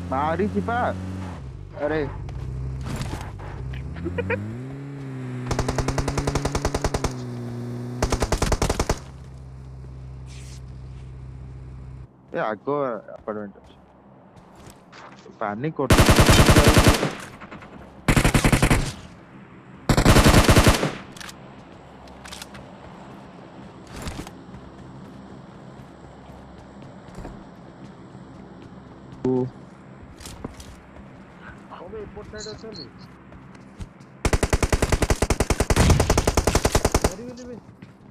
मारी चिपा अरे ये आगो अपार्टमेंट पानी कोट अबे एपोर्ट साइड अछंदी मरी गेली बे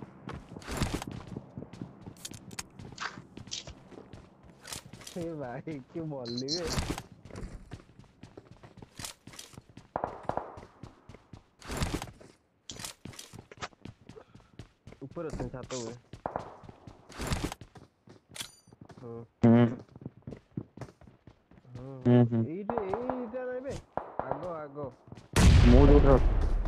ए भाई क्यों बोलली बे ऊपर अछन छात हुए এইটা নাইবে আগো আগো মু जोर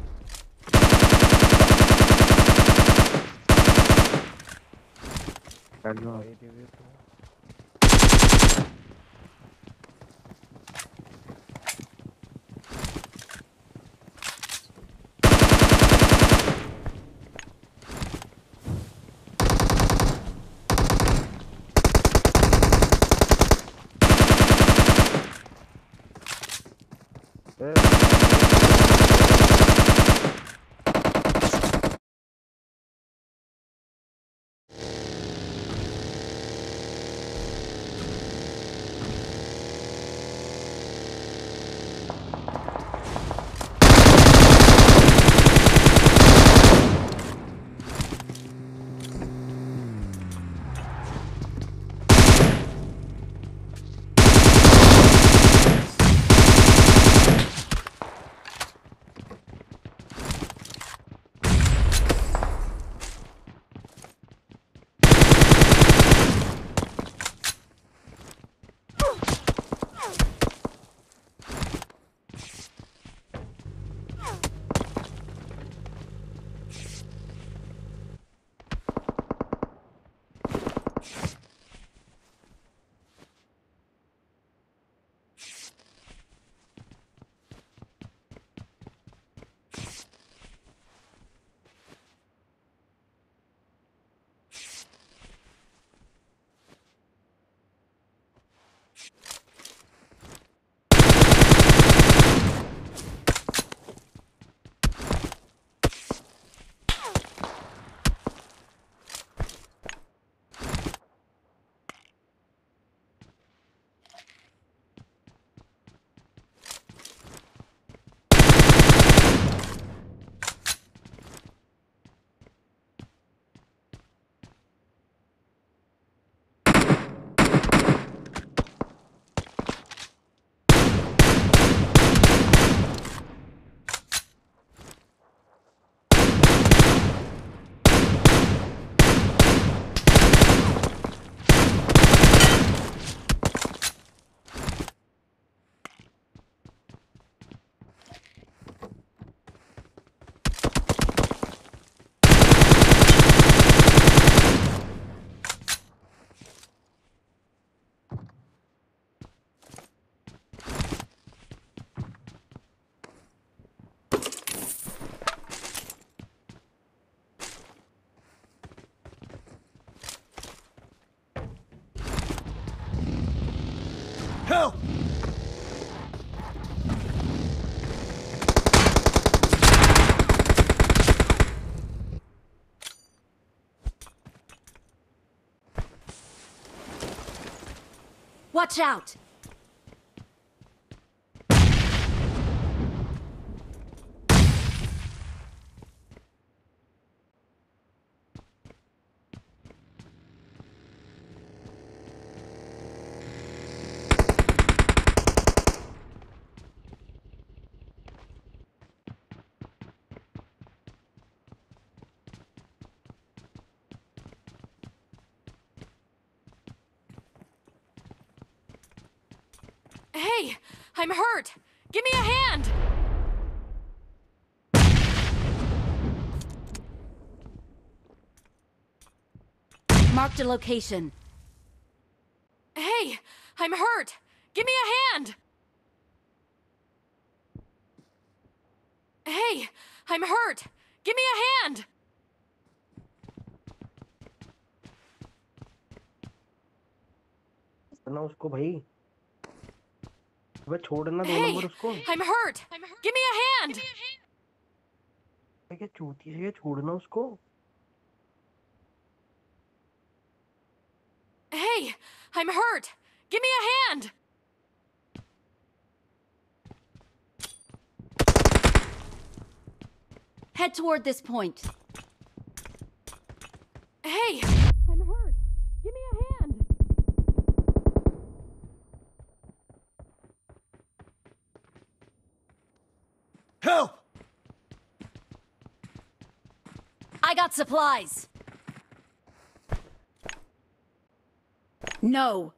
Help! Watch out! Hey, I'm hurt. Give me a hand. Marked a location. Hey, I'm hurt. Give me a hand! Hey, I'm hurt! Give me a hand! ना उसको भाई, अबे छोड़ना 2 Hey, नंबर उसको। I'm hurt! Give me a hand! क्या चूती है, छोड़ना उसको। Hey, I'm hurt! Give me a hand! Head toward this point. Hey, I'm hurt! Give me a hand! Help! I got supplies. No.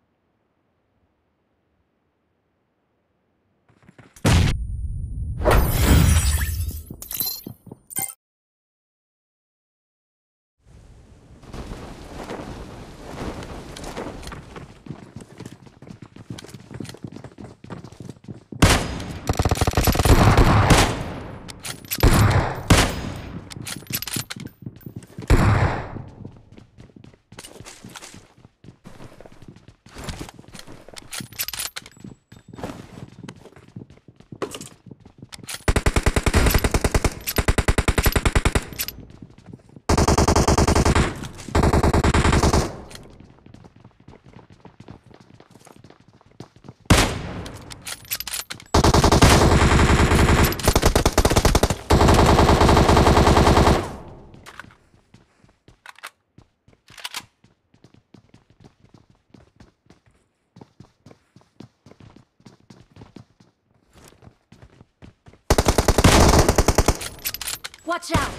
Watch out!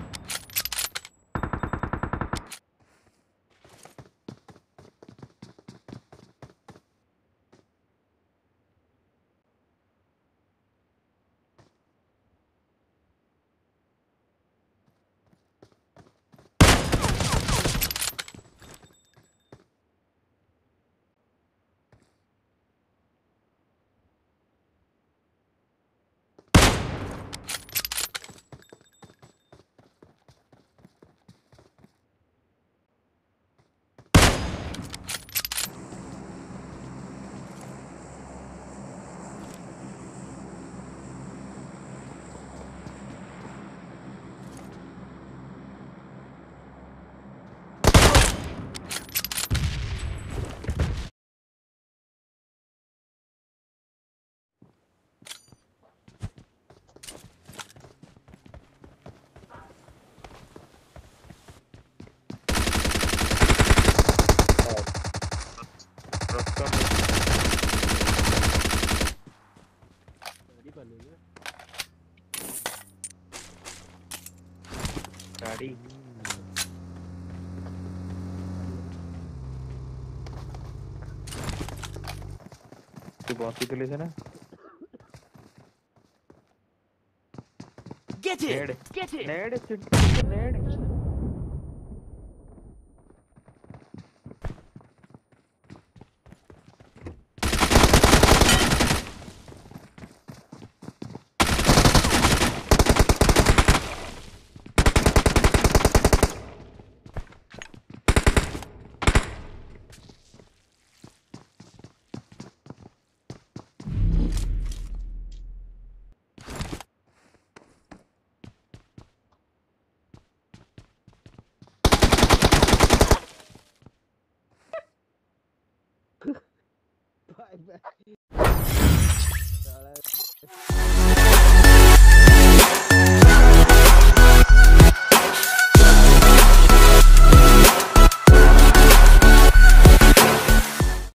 गाड़ी तू बहुत ही चले ना Get it! Ned Get it! Ned Ned